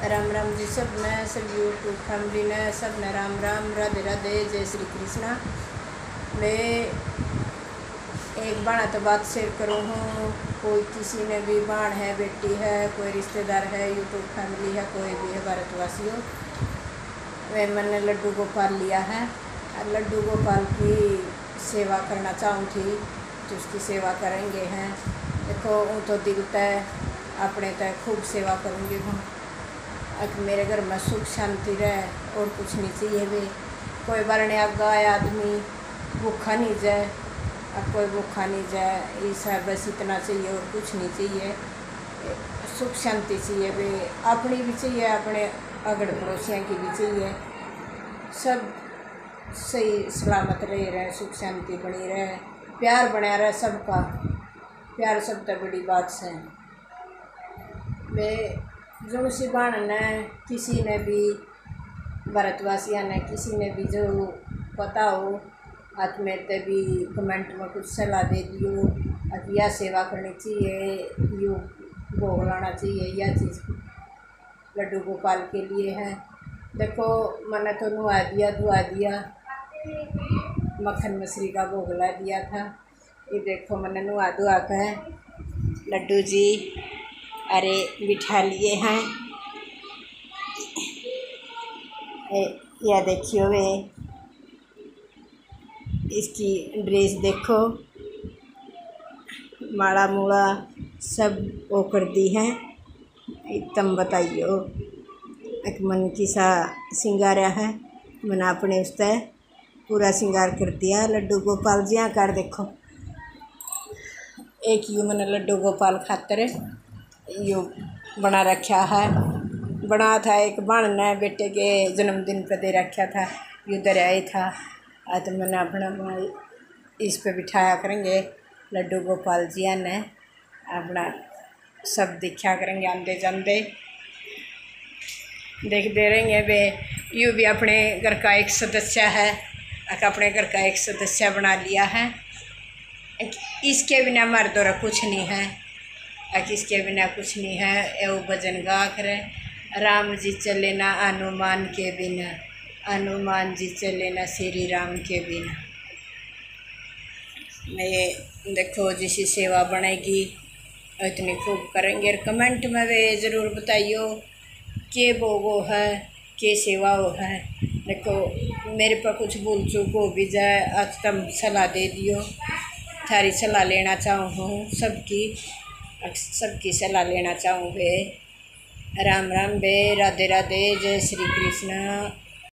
राम राम जी सब ने, सब यूट्यूब फैमिली ने, सब ने राम राम, राधे राधे, जय श्री कृष्णा। मैं एक बाण तो बात शेयर करूँ हूँ। कोई किसी ने भी बाण है, बेटी है, कोई रिश्तेदार है, यूट्यूब फैमिली है, कोई भी है भारतवासी हो, वह मैंने लड्डू गोपाल लिया है और लड्डू गोपाल की सेवा करना चाहूँ थी तो उसकी सेवा करेंगे हैं। देखो वो तो दिल तय अपने तय खूब सेवा करूँगी हूँ। अब मेरे घर में सुख शांति रहे और कुछ नहीं चाहिए भी। कोई बरने आगा आदमी भूखा नहीं जाए और कोई भूखा नहीं जाए, ऐसा बस इतना चाहिए और कुछ नहीं चाहिए। सुख शांति चाहिए भी, अपनी भी चाहिए, अपने अगड़ पड़ोसियों की भी चाहिए। सब सही सलामत रहे, सुख शांति बनी रहे, प्यार बना रहे सबका। प्यार सब तो बड़ी बात से वे जो सी बाण ने किसी ने भी भारतवासियों ने किसी ने भी जो पता हो हाथ में तो भी कमेंट में कुछ सलाह दे दियो। अब यह सेवा करनी चाहिए, यो भोग लाना चाहिए, यह चीज़ लड्डू गोपाल के लिए है। देखो मैंने तो नुआ दिया, धुआ दिया, मक्खन मिश्री का भोग ला दिया था। ये देखो मैंने नुआ धुआ कर लड्डू जी अरे बिठा लिए हैं। यह देखियो वे इसकी ड्रेस देखो, माला मूला सब वो कर दी हैं। एकदम बताइयो एक मन की सा सिंगारा है, मैंने अपने उस पर पूरा श्रृंगार कर दिया। लड्डू गोपाल जी आकार देखो, एक यू मैंने लड्डू गोपाल खातर यू बना रखा है। बना था एक बाण ने बेटे के जन्मदिन पर दे रखा था, यू दरियाई था। आज तो मैंने अपना इस पे बिठाया करेंगे लड्डू गोपाल जी ने, अपना सब दिखा करेंगे आंदे जाते देखते रहेंगे वे। यू भी अपने घर का एक सदस्य है, अपने घर का एक सदस्य बना लिया है। इसके बिना हमारे द्वारा कुछ नहीं है, इसके बिना कुछ नहीं है। वो भजन गा कर राम जी चले ना हनुमान के बिना, हनुमान जी चले ना श्री राम के बिना। मैं देखो जिसी सेवा बनेगी इतनी खूब करेंगे। और कमेंट में वे ज़रूर बताइयो के भोगो है, के सेवा हो है। देखो मेरे पर कुछ भूल चूक हो भी जाए आज तुम सलाह दे दियो, थारी सलाह लेना चाहूँ सबकी सलाह लेना चाहूँ बे। राम राम बे, राधे राधे, जय श्री कृष्ण।